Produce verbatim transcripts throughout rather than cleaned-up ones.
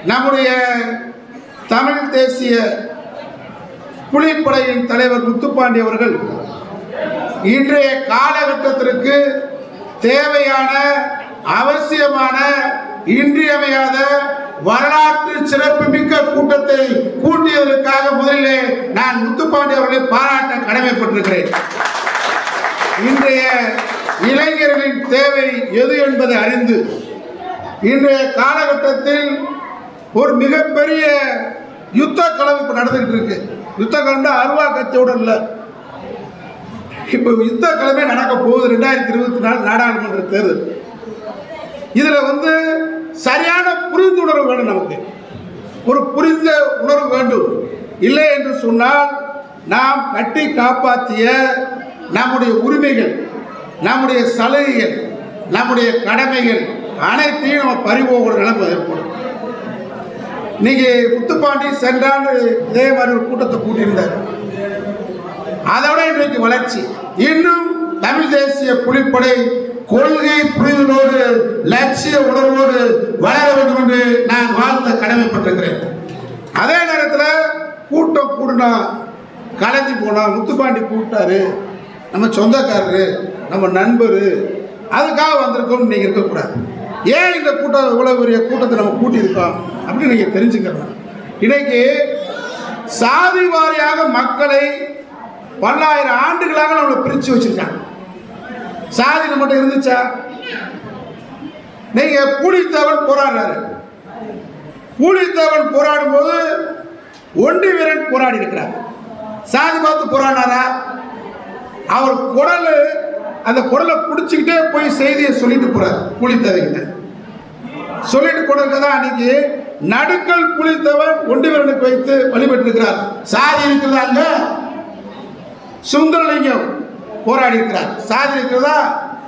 நம்முடைய தமிழ் தேசிய புலிப்படையின் தலைவர் முத்துப்பாண்டி அவர்கள் இன்றைய காலகட்டத்திற்கு தேவையான அவசியமான இன்றியமையாத வரலாற்று சிறப்புமிக்க கூட்டத்தை கூட்டியதற்காக முதலிலே நான் முத்துப்பாண்டி அவர்களை பாராட்ட கடமைப்பட்டிருக்கிறேன். இன்றைய இளைஞர்களின் தேவை எது என்பதை அறிந்து இன்றைய காலகட்டத்தில் ஒரு மிகப்பெரிய யுத்த களம் இப்போ நடந்துகிட்டு இருக்கு. யுத்த களம்னா அருவா கத்தியோட இல்லை, இப்போ யுத்த களமே நடக்க போகுது. ரெண்டாயிரத்தி இருபத்தி நாலு நாடாளுமன்ற தேர்தல். இதுல வந்து சரியான புரிந்துணர்வு வேண்டும். நமக்கு ஒரு புரிந்த உணர்வு வேண்டும். இல்லை என்று சொன்னால் நாம் கட்டி காப்பாற்றிய நம்முடைய உரிமைகள், நம்முடைய சலுகைகள், நம்முடைய கடமைகள் அனைத்தையும் நம்ம பறிபோகிற நிலைமை ஏற்படும். இன்னைக்கு முத்துப்பாண்டி சென்றாண்டு இதே மாதிரி ஒரு கூட்டத்தை கூட்டியிருந்தார். அதோட இன்றைக்கு வளர்ச்சி இன்னும் தமிழ் தேசிய புலிப்படை கொள்கை புரிதலோடு லட்சிய உணர்வோடு வளர வேண்டும் என்று நான் வாழ்த்த கடமைப்பட்டிருக்கிறேன். அதே நேரத்தில் கூட்டம் கூடுனா கலைஞ்சி போனா முத்துப்பாண்டி கூப்பிட்டாரு, நம்ம சொந்தக்காரரு, நம்ம நண்பர், அதுக்காக வந்திருக்கோம் நீங்க இருக்கக்கூடாது. ஏன் இந்த கூட்டம் இவ்வளவு பெரிய கூட்டத்தை நம்ம கூட்டியிருக்கோம் அப்படின்னு நீங்க தெரிஞ்சுக்கலாம். இன்னைக்கு சாதி வாரியாக மக்களை பல்லாயிரம் ஆண்டுகளாக நம்மளை பிரித்து வச்சிருக்காங்க. சாதி நம்மகிட்ட இருந்துச்சா? நீங்க பூலித்தேவன் போராடுறாரு. பூலித்தேவன் போராடும் போது ஒண்டி வீரன் போராடி இருக்கிறார். சாதி பார்த்து போராடினாரா? அவர் குடல் அந்த குடலை பிடிச்சிக்கிட்டே போய் செய்தியை சொல்லிட்டு போறார் பூலித்தேவன் சொல்லிட்டு போனதுதான் அன்னைக்கு நடுக்கல் பூலித்தேவன் ஒண்டி வீரனுக்கு வைத்து வழிபட்டிருக்கிறார். சாதி இருக்கிறதா? அங்க சுந்தரலிங்கம் போராடி இருக்கிறார். சாதி இருக்கிறதா?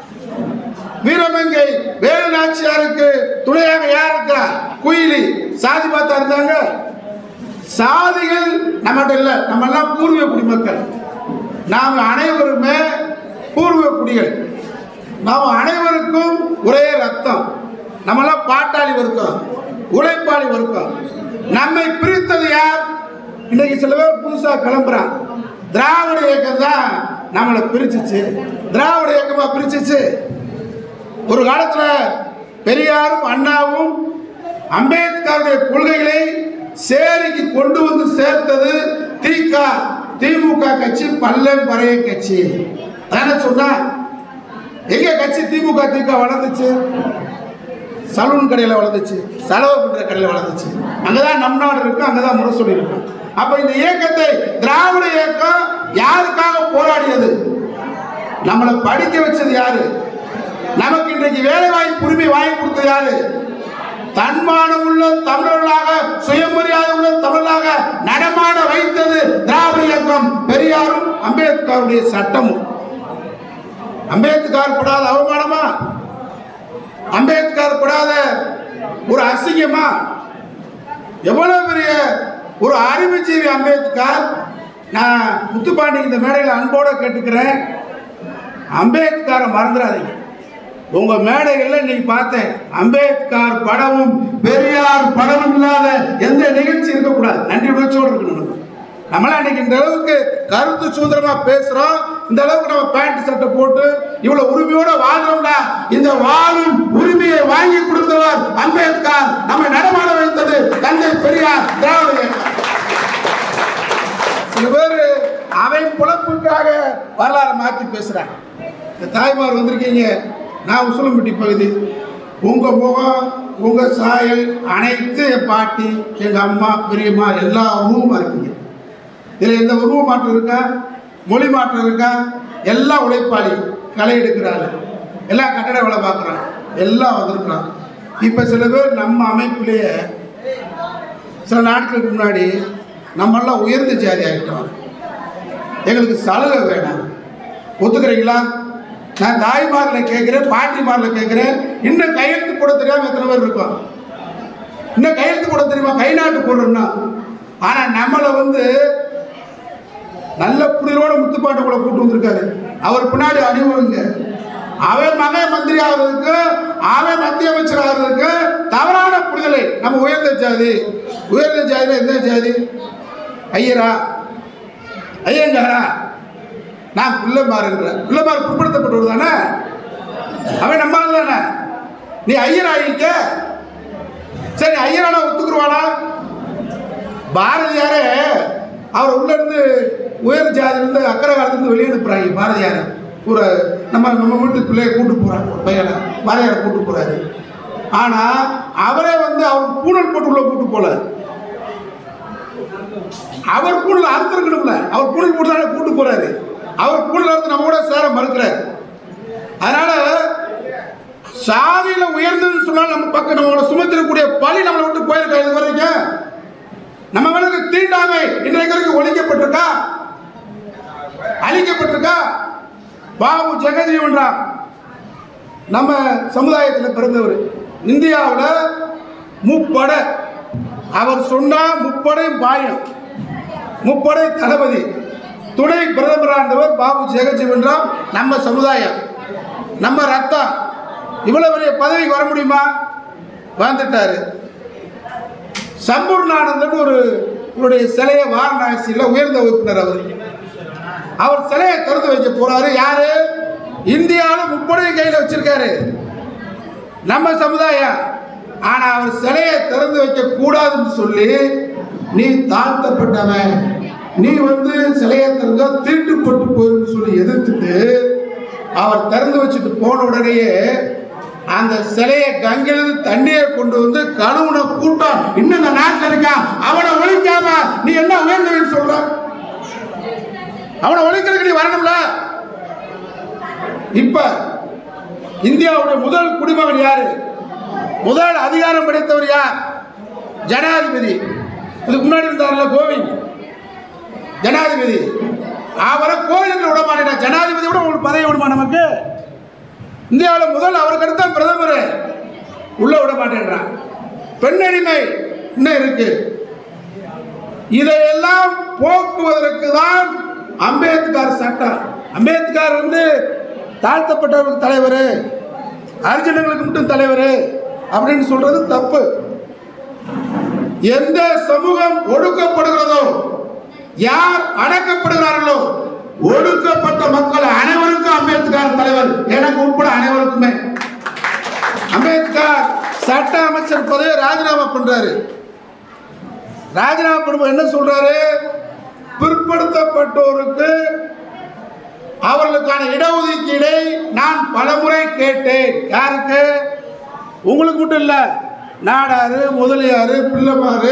வீரமங்கை வேலு நாச்சியாருக்கு துணையாக யார் இருக்கிறார்? குயிலி. சாதி பார்த்தா இருந்தாங்க. சாதிகள் நம்மகிட்ட இல்லை. நம்ம எல்லாம் பூர்வீக குடிமக்கள். நாம் அனைவருமே பூர்வீக குடிகள். நாம் அனைவருக்கும் ஒரே ரத்தம். நம்மெல்லாம் பாட்டாளி வர்க்கம், உழைப்பாளி வர்க்கம். நம்மை பிரித்தது யார்? இன்னைக்கு சில பேர் புதுசா கிளம்புறான். திராவிட இயக்கம் தான் நம்மளை பிரிச்சிச்சு, திராவிட இயக்கமா பிரிச்சிச்சு. ஒரு காலத்துல பெரியாரும் அண்ணாவும் அம்பேத்கருடைய கொள்கைகளை சேரிக்கு கொண்டு வந்து சேர்த்தது திக திமுக கட்சி, பல்லம் பறைய கட்சி தானே சொன்னா. எங்க கட்சி திமுக திக வளர்ந்துச்சு? சலூன் கடையில் வளர்ந்துச்சு, செலவு பண்ற கடையில் வளர்ந்துச்சு. அங்கதான் நம் நாடு இருக்கு, அங்கதான் முரசொலி இருக்கு. அப்ப இந்த இயக்கத்தை திராவிட இயக்கம் யாருக்காக போராடியது? நம்மளை படிக்க வச்சது யாரு? நமக்கு இன்றைக்கு வேலை வாய்ப்பு உரிமை வாங்கி கொடுத்தது யாரு? தன்மானம் உள்ள தமிழர்களாக, சுயமரியாதை உள்ள தமிழராக நடமாட வைத்தது திராவிட இயக்கம், பெரியாரும் அம்பேத்கருடைய சட்டமும். அம்பேத்கர் படாத அவமானமா? அம்பேத்கர் படாத ஒரு அசிங்கமா? எவ்வளவு பெரிய ஒரு அறிவுஜீவி அம்பேத்கர். நான் முத்துப்பாண்டி இந்த மேடையில் அன்போட கேட்டுக்கிறேன், அம்பேத்கரை மறந்துடாதீங்க. உங்க மேடைகள்ல இன்னைக்கு பார்த்தேன், அம்பேத்கர் படமும் பெரியார் படமும் இல்லாத எந்த நிகழ்ச்சி இருக்கக்கூடாது. நன்றி உணர்ச்சியோடு இருக்கணும். நம்மளாம் இன்னைக்கு இந்த அளவுக்கு கருத்து சுதந்திரமா பேசுறோம், இந்த அளவுக்கு நம்ம பேண்ட் சட்டை போட்டு இவ்வளவு உரிமையோட வாழ்றோம்னா, இந்த வாழும் உரிமையை வாங்கி கொடுத்தவர் அம்பேத்கர். நம்ம நடமாட வைத்தது தந்தை பெரியார், திராவிட இயக்கம். சில பேர் அவை புலப்புக்காக வரலாறு மாற்றி பேசுறாங்க. இந்த தாய்மார் வந்திருக்கீங்க, நான் உசிலம்பட்டி பகுதி. உங்க முகம், உங்க சாயல் அனைத்து என் பாட்டி, எங்க அம்மா, பெரியம்மா எல்லா உருவமா இருக்கீங்க. இதுல எந்த உருவ மாற்றம் இருக்கா? மொழி மாற்றம் இருக்கா? எல்லாம் உழைப்பாளி, களை எடுக்கிறாங்க, எல்லாம் கட்டட வேலை பார்க்குறாங்க, எல்லாம் வந்திருக்கிறாங்க. இப்ப சில பேர் நம்ம அமைப்பிலேயே சில நாட்களுக்கு முன்னாடி நம்மெல்லாம் உயர்ந்த ஜாதி ஆகிட்டோம், எங்களுக்கு சலுகை வேணாம், ஒத்துக்கிறீங்களா? நான் தாய்மாரில் கேட்கிறேன், பாட்டிமாரில் கேட்கிறேன். இன்னும் கையெழுத்து போட தெரியாம எத்தனை பேர் இருக்கோம்? இன்னும் கையெழுத்து போட தெரியுமா? கை நாட்டு போடுறோம்னா. ஆனா நம்மளை வந்து நல்ல புரிதலோட முத்துப்பாண்டி கூட கூட்டு வந்திருக்காரு. அவர் பின்னாடி அணிவுங்க. அவர் மகன் மந்திரி ஆகிறதுக்கு அவன் மத்திய அமைச்சராக இருக்க தவறான புரிதலை நம்ம உயர்ந்த ஜாதி உயர்ந்த ஜாதியில எந்த ஜாதி ஐயரா ஐயங்காரா நான் பிள்ளைமாறுன்ற பிள்ளைமாறு பிற்படுத்தப்பட்டவர் தானே அவன் நம்ம தானே நீ ஐயர் ஆகிக்க சரி ஐயரானா ஒத்துக்குருவானா பாரதியாரே அவர் உள்ள இருந்து உயர் ஜாதியிலிருந்து அக்கறை காலத்துலேருந்து வெளியே அனுப்புறாங்க பாரதியாரை ஒரு நம்ம நம்ம வீட்டு பிள்ளைய கூட்டு போறாங்க ஒரு பையனை பாரதியாரை கூட்டு போறாரு ஆனா அவரே வந்து அவர் பூனல் போட்டு உள்ள கூட்டு போல அவர் பூனல் அறுத்திருக்கணும்ல அவர் பூனல் போட்டு தானே கூட்டு போறாரு அவர் பூனல் அறுத்து நம்ம கூட சேர மறுக்கிறாரு அதனால சாதியில உயர்ந்ததுன்னு சொன்னால் நம்ம பக்கம் நம்மளோட சுமத்திரக்கூடிய பழி நம்மளை விட்டு போயிருக்கா இது வரைக்கும் நம்ம மேலுக்கு தீண்டாமை இன்றைக்கு வரைக்கும் ஒழிக்கப்பட்டிருக்கா அழிக்கப்பட்டிருக்கா பாபு ஜெகஜீவன் ராம் நம்ம சமுதாயத்தில் பிறந்தவர் இந்தியாவில் முப்படை அவர் சொன்னா முப்படை பாயம் முப்படை தளபதி துணை பிரதமராக இருந்தவர் பாபு ஜெகஜீவன் ராம் நம்ம சமுதாயம் நம்ம ரத்தம் இவ்வளவு பெரிய பதவிக்கு வர முடியுமா வந்துட்டாரு சம்பூர்ணானந்தன் ஒரு இவருடைய சிலையை வாரணாசியில் உயர்ந்த உறுப்பினர் அவர் அவர் சிலையை திறந்து வைக்க போறாரு யாரு இந்தியாவில் முப்படையும் கையில் வச்சிருக்காரு நம்ம சமுதாயம் ஆனா அவர் சிலையை திறந்து வைக்க கூடாதுன்னு சொல்லி நீ தாழ்த்தப்பட்டவன் நீ வந்து சிலையை திறந்தா தீட்டு போட்டு போயிருந்து சொல்லி எதிர்த்துட்டு அவர் திறந்து வச்சுட்டு போன உடனேயே அந்த சிலையை கங்கிலிருந்து தண்ணியை கொண்டு வந்து கழுவுன கூட்டம் இன்னும் இந்த நாட்டில் இருக்கான் அவனை ஒழிக்காம நீ என்ன உயர்ந்தவன் சொல்ற அவனை ஒழிக்கிறதுக்கு நீ வரணும்ல இப்ப இந்தியாவுடைய முதல் குடிமகன் யாரு முதல் அதிகாரம் படைத்தவர் யார் ஜனாதிபதி இதுக்கு முன்னாடி இருந்தார்ல கோவிந்த் ஜனாதிபதி அவரை கோவிலுக்கு விட மாட்டேன் ஜனாதிபதி விட உங்களுக்கு பதவி விடுமா நமக்கு இந்தியாவில் முதல் அவருக்கு அடுத்த பிரதமர் உள்ள விட மாட்டேன்றான் பெண்ணடிமை இன்னும் இருக்கு இதையெல்லாம் போக்குவதற்கு தான் அம்பேத்கர் சட்டம் அம்பேத்கர் வந்து தாழ்த்தப்பட்டவர்களுக்கு தலைவர் அர்ஜுனங்களுக்கு மட்டும் தலைவர் அப்படின்னு சொல்றது தப்பு எந்த சமூகம் ஒடுக்கப்படுகிறதோ யார் அடக்கப்படுகிறார்களோ ஒடுக்கப்பட்ட மக்கள் அனைவருக்கும் அம்பேத்கர் தலைவர் எனக்கு உட்பட அனைவருக்குமே அம்பேத்கர் சட்ட அமைச்சர் பதவியை ராஜினாமா பண்றாரு ராஜினாமா பண்ணும்போது என்ன சொல்றாரு பிற்படுத்தப்பட்டோருக்கு அவர்களுக்கான இடஒதுக்கீடை நான் பலமுறை கேட்டேன் யாருக்கு உங்களுக்கு மட்டும் இல்ல நாடாரு முதலியாரு பிள்ளைமாரு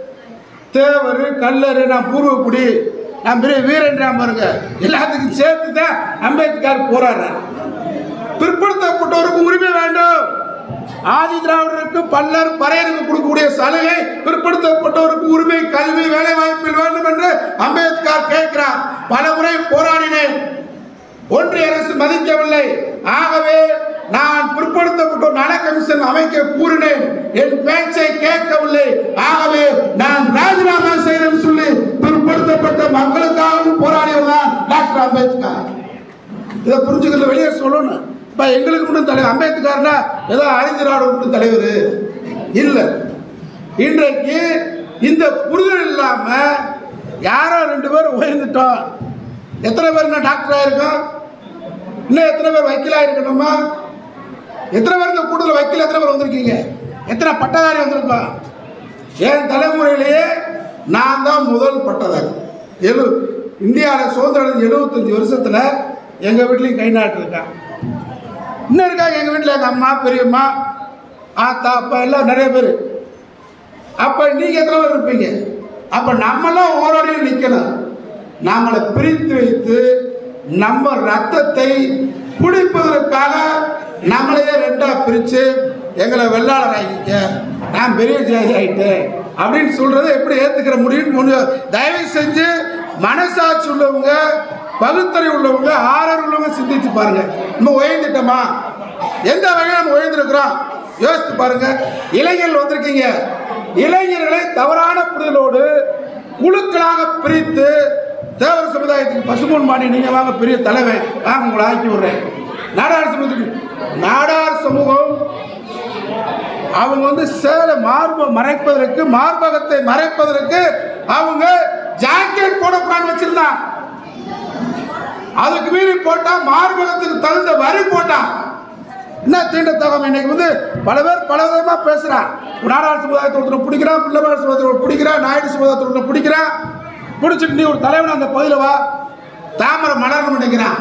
தேவர் கல்லரு நான் பூர்வக்குடி நான் பெரிய வீரன்றான் பாருங்க எல்லாத்துக்கும் சேர்த்து தான் அம்பேத்கர் போராடுறார் பிற்படுத்தப்பட்டவருக்கு உரிமை வேண்டும் ஆதி திராவிடருக்கு பல்லர் பறையருக்கு கொடுக்கக்கூடிய சலுகை பிற்படுத்தப்பட்டவருக்கு உரிமை கல்வி வேலை வாய்ப்பில் வேண்டும் என்று அம்பேத்கர் கேட்கிறார் பல முறை போராடினேன் ஒன்றிய அரசு மதிக்கவில்லை ஆகவே நான் பிற்படுத்தப்பட்டோர் நல கமிஷன் அமைக்க கூறினேன் என் பேச்சை கேட்கவில்லை ஆகவே நான் ராஜினாமா செய்யணும் சொல்லி பிற்படுத்தப்பட்ட மக்களுக்காகவும் போராடியவர் தான் டாக்டர் அம்பேத்கர் இதை புரிஞ்சுக்கிறது வெளியே சொல்லணும் இப்ப எங்களுக்கு மட்டும் தலைவர் அம்பேத்கர்னா ஏதோ அறிஞராட மட்டும் தலைவர் இல்லை இன்றைக்கு இந்த புரிதல் இல்லாம யாரோ ரெண்டு பேர் உயர்ந்துட்டோம் எத்தனை பேர் டாக்டர் ஆயிருக்கோம் இன்னும் எத்தனை பேர் வக்கீலா இருக்கணுமா எத்தனை பேர் இந்த கூட்டத்தில் வக்கீல் எத்தனை பேர் வந்திருக்கீங்க எத்தனை பட்டதாரி வந்திருக்கோம் என் தலைமுறையிலேயே நான் தான் முதல் பட்டதாரி எழு இந்தியாவில் சுதந்திரம் எழுபத்தஞ்சு வருஷத்துல எங்க வீட்லையும் கை நாட்டு இருக்கான் இன்னும் இருக்காங்க எங்க வீட்டில் எங்க அம்மா பெரியம்மா ஆத்தா அப்பா எல்லாம் நிறைய பேர் அப்ப நீங்க எத்தனை பேர் இருப்பீங்க அப்ப நம்மளாம் ஓரோடையும் நிக்கணும் நம்மளை பிரித்து வைத்து நம்ம ரத்தத்தை குடிப்பதற்காக நம்மளையே ரெண்டா பிரிச்சு எங்களை வெள்ளாளர் ஆகிக்க நான் பெரிய ஜாதி ஆகிட்டேன் அப்படின்னு சொல்றதை எப்படி ஏத்துக்கிற முடியும்னு தயவு செஞ்சு மனசாட்சி உள்ளவங்க பகுத்தறிவு உள்ளவங்க ஆறறிவு உள்ளவங்க சிந்திச்சு பாருங்க நம்ம உயர்ந்துட்டோமா எந்த வகையில் நம்ம உயர்ந்திருக்கிறோம் யோசித்து பாருங்க இளைஞர்கள் வந்திருக்கீங்க இளைஞர்களை தவறான புரிதலோடு குழுக்களாக பிரித்து தேவர் சமுதாயத்துக்கு பசுமூன் மாடி நீங்க வாங்க பெரிய தலைவன் வாங்க உங்களை ஆக்கி விடுறேன் நாடாளு சமூகத்துக்கு நாடார் சமூகம் அவங்க வந்து சேலை மார்பை மறைப்பதற்கு, மார்பகத்தை மறைப்பதற்கு அவங்க ஜாக்கெட் போடக்கூடாது வச்சிருந்தான். அதுக்கு மீறி போட்டா மார்பகத்துக்கு தகுந்த வரி போட்டான். என்ன தீண்டத்தகம்? இன்னைக்கு வந்து பல பேர் பல விதமா பேசுறான். நாடார் சமுதாயத்தை பிடிக்கிறான், பிள்ளைமார் சமுதாயத்தை பிடிக்கிறான், நாயுடு சமுதாயத்தை பிடிக்கிறான். பிடிச்சிட்டு நீ ஒரு தலைவன் அந்த பகுதியில் வா, தாமரை மலர்னு நினைக்கிறான்.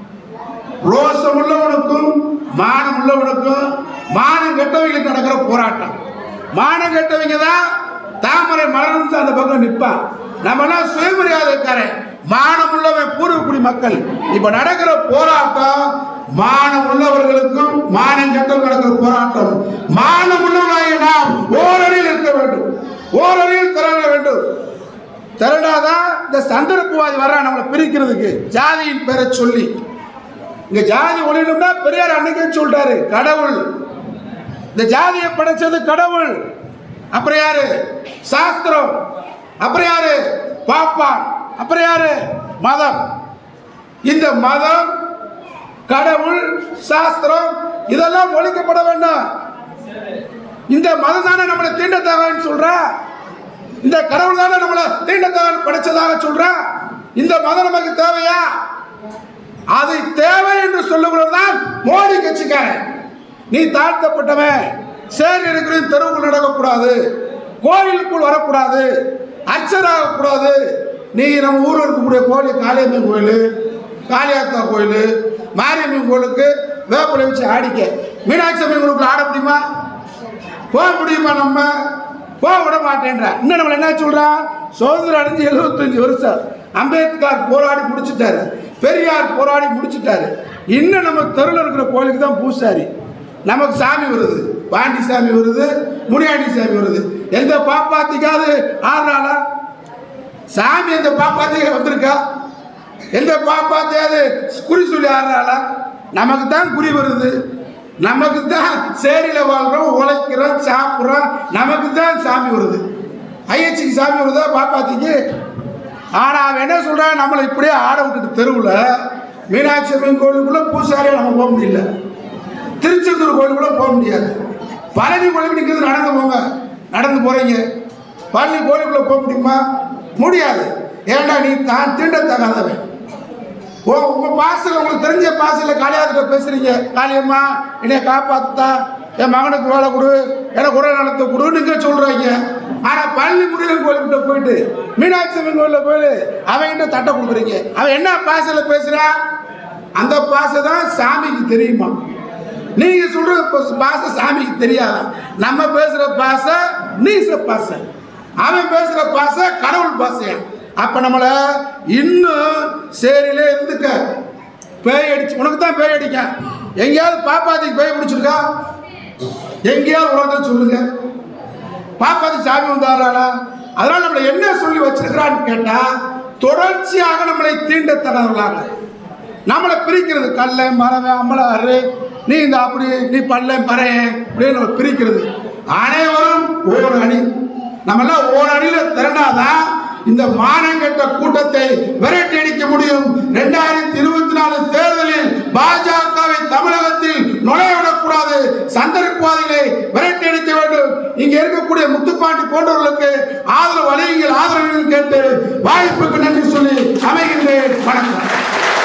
ரோசம் உள்ளவனுக்கும் மானம் உள்ளவனுக்கும் மானம் கெட்டவங்களுக்கு நடக்கிற போராட்டம். மானம் கெட்டவங்க தான் தாமரை மலர்ந்து அந்த பக்கம் நிற்பான். நம்ம எல்லாம் சுயமரியாதைக்காரன், மானம் உள்ளவன் பூர்வக்குடி மக்கள். இப்ப நடக்கிற போராட்டம் மானம் உள்ளவர்களுக்கும் மானம் கெட்டவர்கள் நடக்கிற போராட்டம். மானம் உள்ளவர்களாக நாம் ஓரணியில் இருக்க வேண்டும், ஓரணியில் திரள வேண்டும். திரண்டாதான் இந்த சந்தர்ப்பவாதி வர்ற நம்மளை பிரிக்கிறதுக்கு ஜாதியின் பேரை சொல்லி. இங்க ஜாதி ஒழியணும்னா பெரியார் அன்னைக்கே சொல்லிட்டாரு, கடவுள் இந்த ஜாதியை படைச்சது கடவுள். அப்புறம் யாரு? சாஸ்திரம். அப்புறம் யாரு? பாப்பான். அப்புறம் யாரு? மதம். இந்த மதம், கடவுள், சாஸ்திரம் இதெல்லாம் ஒழிக்கப்பட வேண்டாம். இந்த மதம் தானே நம்மளை தீண்டத்தகன்னு சொல்ற, இந்த கடவுள் தானே நம்மளை தீண்டத்தகன் படைச்சதாக சொல்ற. இந்த மதம் நமக்கு தேவையா? அது தேவை என்று சொல்லுகிறதான் மோடி கட்சிக்காரன். நீ தாழ்த்தப்பட்டவன், சேர் இருக்கிற தெருவுக்குள் நடக்கக்கூடாது, கோயிலுக்குள் வரக்கூடாது, அர்ச்சனாகக்கூடாது. நீ நம்ம ஊரில் இருக்கக்கூடிய கோயில், காளியம்மன் கோயில், காளியாத்தா கோயில், மாரியம்மன் கோயிலுக்கு வேப்பலை வச்சு ஆடிக்க, மீனாட்சி அம்மன் கோயிலுக்குள்ள ஆட முடியுமா? போக முடியுமா? நம்ம போக விட மாட்டேன்ற. இன்னும் நம்மள என்ன சொல்றா? சுதந்திரம் அடைஞ்சு எழுபத்தஞ்சு வருஷம் அம்பேத்கர் போராடி முடிச்சுட்டாரு, பெரியார் போராடி முடிச்சுட்டாரு. இன்னும் நம்ம தெருவில் இருக்கிற கோயிலுக்கு தான் பூசாரி. நமக்கு சாமி வருது, பாண்டி சாமி வருது, முனியாண்டி சாமி வருது. எந்த பாப்பாத்திக்காவது ஆடுறாளா சாமி? எந்த பாப்பாத்திக்க வந்திருக்கா? எந்த பாப்பாத்தியாவது குறி சொல்லி ஆடுறாளா? நமக்கு தான் குறி வருது, நமக்கு தான் சேரியில் வாழ்றோம், உழைக்கிறோம், சாப்பிட்றோம், நமக்கு தான் சாமி வருது. ஐயச்சிக்கு சாமி வருதா பாப்பாத்திக்கு? ஆனா அவன் என்ன சொல்றான்? நம்மளை இப்படியே ஆட விட்டுட்டு தெருவில் மீனாட்சி அம்மன் கோயிலுக்குள்ள பூசாரியா நம்ம போக முடியல, திருச்செந்தூர் கோயிலுக்குள்ள போக முடியாது, பழனி கோயிலுக்கு நடந்து போங்க, நடந்து போறீங்க, பழனி கோயிலுக்குள்ள போக முடியுமா? முடியாது. ஏன்டா நீ தான் தீண்டத்தகாதவன். உங்க பாசல, உங்களுக்கு தெரிஞ்ச பாசல காளியாத்திட்ட பேசுறீங்க, காளியம்மா என்னைய காப்பாத்தா, என் மகனுக்கு வேலை கொடு, எனக்கு உடல் நலத்தை கொடு நீங்க சொல்றீங்க. ஆனா பழனி முருகன் கோயில்கிட்ட போயிட்டு மீனாட்சி அம்மன் கோயில போயிட்டு அவன்கிட்ட தட்டை கொடுக்குறீங்க. அவன் என்ன பாசல பேசுறா? அந்த பாசை தான் சாமிக்கு தெரியுமா? நீங்க சொல்ற பாசை சாமிக்கு தெரியாதா? நம்ம பேசுற பாசை நீச பாசை, அவன் பேசுற பாசை கடவுள் பாசையா. அப்ப நம்மள இன்னும் சேரியிலே இருந்துக்க. பேய் அடிச்சு உனக்கு தான் பேய் அடிக்க. எங்கேயாவது பாப்பாத்திக்கு பேய் பிடிச்சிருக்கா? எங்கேயாவது உலகத்தை சொல்லுங்க. பாப்பாத்தி சாமி வந்தாரா? அதனால நம்மளை என்ன சொல்லி வச்சிருக்கிறான்னு கேட்டா, தொடர்ச்சியாக நம்மளை தீண்டத்தனவர்களாக நம்மளை பிரிக்கிறது. கல்ல மரவன் அம்பலாறு, நீ இந்த அப்படி, நீ பல்ல மறையன் அப்படின்னு நம்ம பிரிக்கிறது. அனைவரும் ஓர் அணி, நம்ம எல்லாம் ஓர் அணியில திரண்டாதான் இந்த மானங்கெட்ட கூட்டத்தை விரட்டி அடிக்க முடியும். இரண்டாயிரத்தி இருபத்தி நாலு தேர்தலில் பாஜகவை தமிழகத்தில் நுழையவிடக்கூடாது, சந்தர்ப்பவாதிகளை விரட்டி அடிக்க வேண்டும். இங்க இருக்கக்கூடிய முத்துப்பாண்டி போன்றவர்களுக்கு ஆதரவு அளியுங்கள், ஆதரவு கேட்டு வாய்ப்புக்கு நன்றி சொல்லி அமைகின்றேன். வணக்கம்.